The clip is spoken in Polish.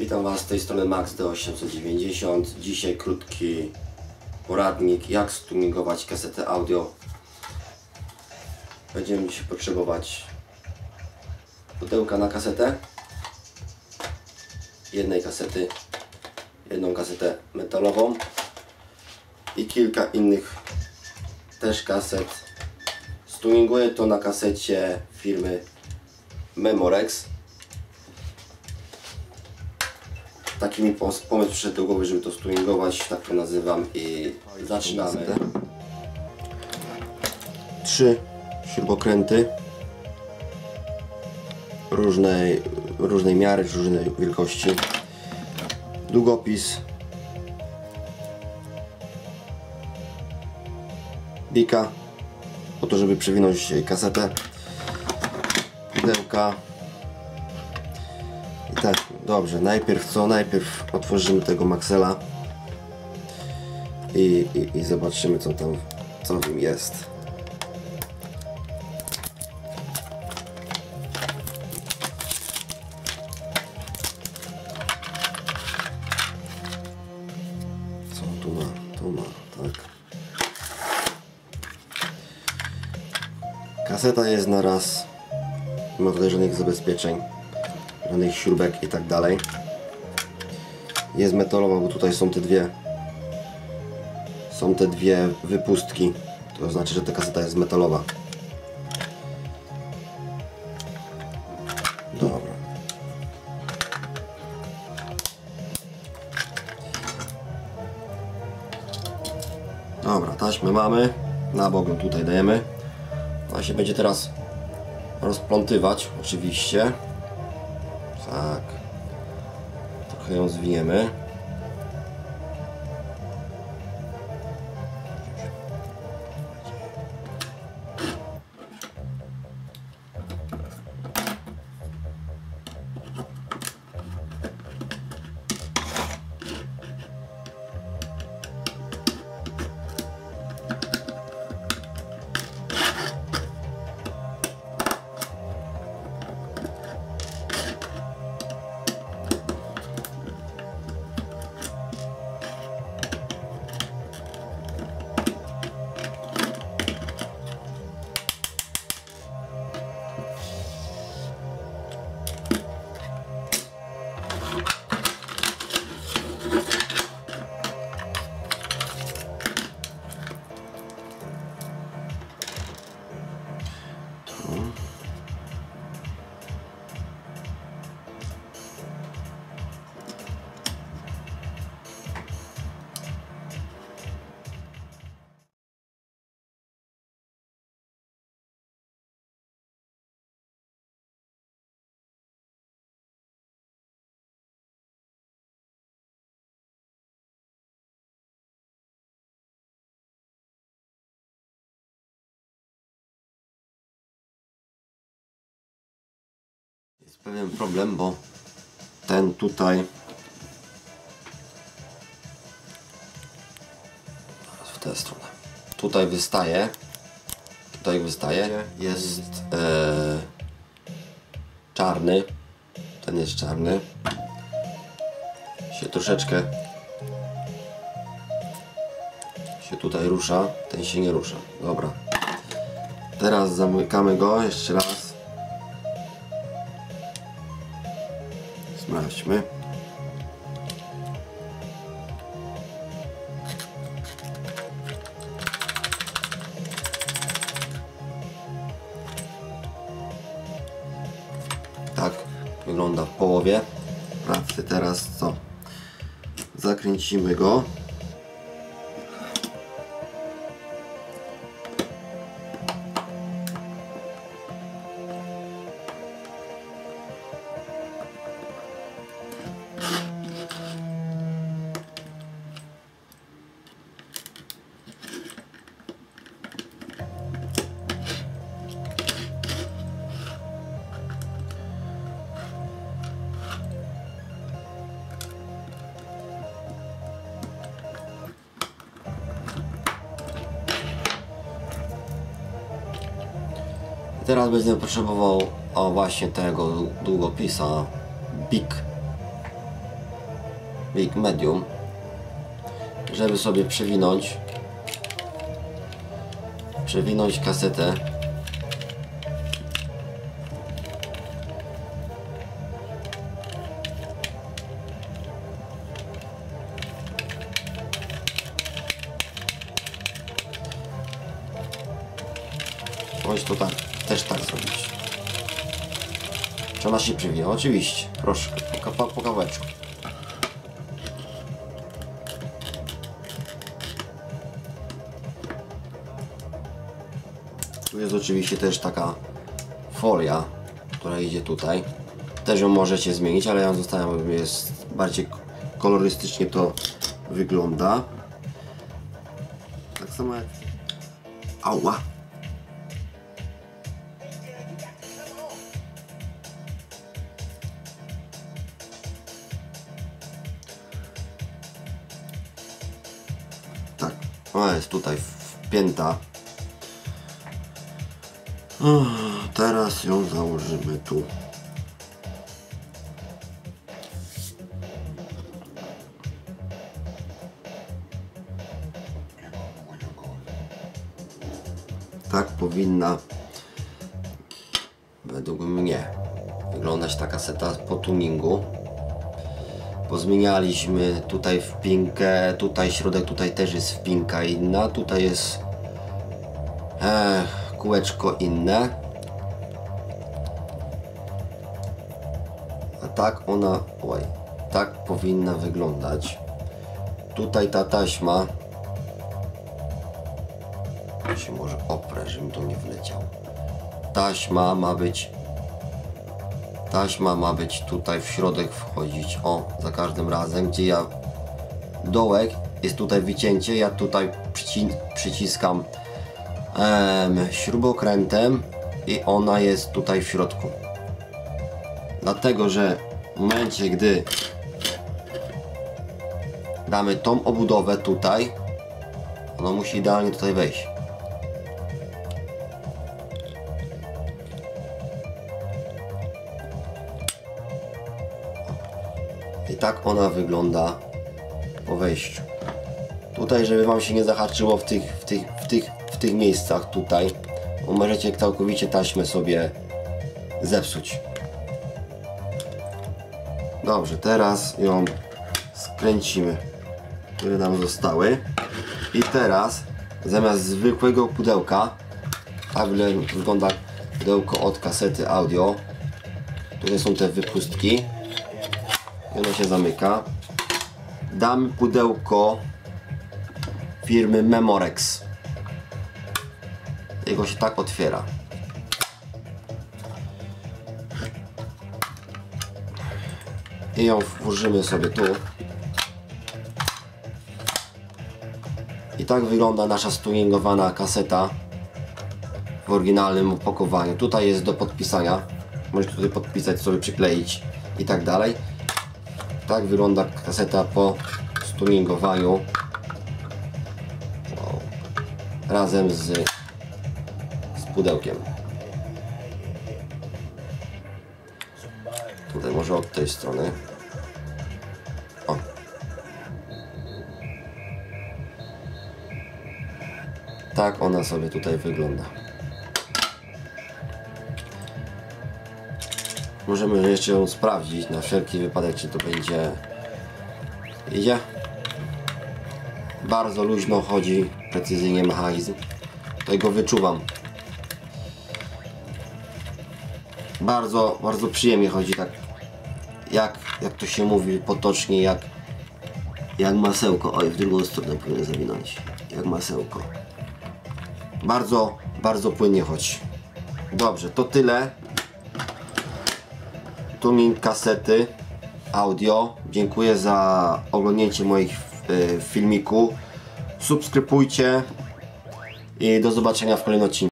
witam Was z tej strony Max D890. Dzisiaj krótki poradnik, jak stuningować kasetę audio. Będziemy dzisiaj potrzebować pudełka na kasetę, jedną kasetę metalową i kilka innych też kaset. Stuninguję to na kasecie firmy Memorex. Taki mi pomysł przyszedł do głowy, żeby to stuningować, tak to nazywam, i zaczynamy. 3 śrubokręty różnej miary, różnej wielkości, długopis, bika po to, żeby przewinąć kasetę, pudełka. I tak, dobrze, najpierw otworzymy tego Maxela i zobaczymy, co w nim jest. Co tu ma? Tu ma, tak. Kaseta jest na raz, nie ma tutaj żadnych zabezpieczeń, żadnych śrubek i tak dalej. Jest metalowa, bo tutaj są te dwie wypustki. To znaczy, że ta kaseta jest metalowa. Dobra. Dobra, taśmę mamy. Na bok ją tutaj dajemy. Ona się będzie teraz rozplątywać, oczywiście. Tak. Trochę ją zwiniemy. Jest pewien problem, bo ten tutaj w tę stronę tutaj wystaje, jest czarny, ten jest czarny, się troszeczkę tutaj rusza, ten się nie rusza. Dobra, teraz zamykamy go jeszcze raz. Sprawdźmy. Tak wygląda w połowie pracy. Teraz co? Zakręcimy go. Teraz będę potrzebował właśnie tego długopisa BIC big, medium, żeby sobie przewinąć kasetę. Bądź to tak, też tak zrobić. Czy ona się przewija? Oczywiście, proszę, po kawałeczku. Tu jest oczywiście też taka folia, która idzie tutaj. Też ją możecie zmienić, ale ja ją zostawiam, bo jest bardziej kolorystycznie to wygląda. Tak samo jak... Ała! Tak, ona jest tutaj wpięta. Teraz ją założymy tu. Tak powinna według mnie wyglądać ta kaseta po tuningu. Pozmienialiśmy tutaj wpinkę, tutaj środek, tutaj też jest wpinka inna, tutaj jest kółeczko inne. A tak ona, tak powinna wyglądać. Tutaj ta taśma, się może oprę, żebym tu nie wleciał. Taśma ma być tutaj w środek wchodzić, o, za każdym razem, gdzie ja dołek jest tutaj wycięcie, ja tutaj przyciskam śrubokrętem i ona jest tutaj w środku. Dlatego, że w momencie, gdy damy tą obudowę tutaj, ona musi idealnie tutaj wejść. I tak ona wygląda po wejściu. Tutaj, żeby wam się nie zahaczyło w tych miejscach tutaj, bo możecie całkowicie taśmę sobie zepsuć. Dobrze, teraz ją skręcimy, które nam zostały. I teraz zamiast zwykłego pudełka, tak wygląda pudełko od kasety audio. Tutaj są te wypustki. I ono się zamyka. Damy pudełko firmy Memorex. Jego się tak otwiera. I ją włożymy sobie tu. I tak wygląda nasza stuningowana kaseta w oryginalnym opakowaniu. Tutaj jest do podpisania. Możecie tutaj podpisać, sobie przykleić i tak dalej. Tak wygląda kaseta po stuningowaniu. Razem z pudełkiem. Tutaj może od tej strony. O. Tak ona sobie tutaj wygląda. Możemy jeszcze ją sprawdzić na wszelki wypadek, czy to będzie idzie. Bardzo luźno chodzi, precyzyjnie mechanizm. Tutaj go wyczuwam. Bardzo przyjemnie chodzi, tak jak to się mówi potocznie, jak masełko. Oj, w drugą stronę powinien zawinąć. Jak masełko. Bardzo płynnie chodzi. Dobrze, to tyle. Tuning kasety audio. Dziękuję za oglądnięcie moich filmików. Subskrybujcie i do zobaczenia w kolejnym odcinku.